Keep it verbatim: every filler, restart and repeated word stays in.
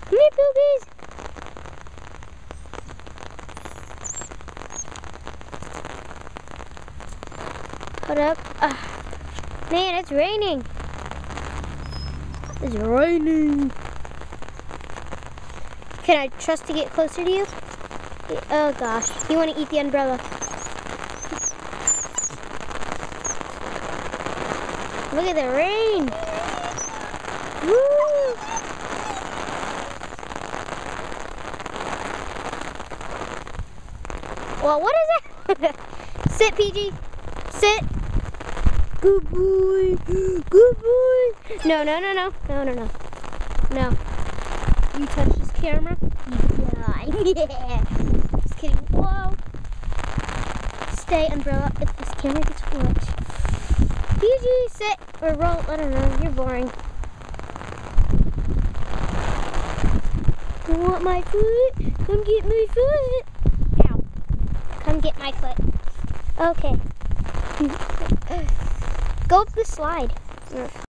Come here, boobies. Hold up. Uh, man, it's raining. It's raining. Can I trust to get closer to you? Oh gosh, you want to eat the umbrella. Look at the rain. Woo! Well, what is that? Sit, P G. Sit. Good boy. Good boy. No, no, no, no. No, no, no. No. You touch this camera? Yeah. Just kidding. Whoa. Stay, umbrella, if this camera gets wet. P G, sit or roll. I don't know. You're boring. You want my foot? Come get my foot. Ow. Come get my foot. Okay. Go up the slide.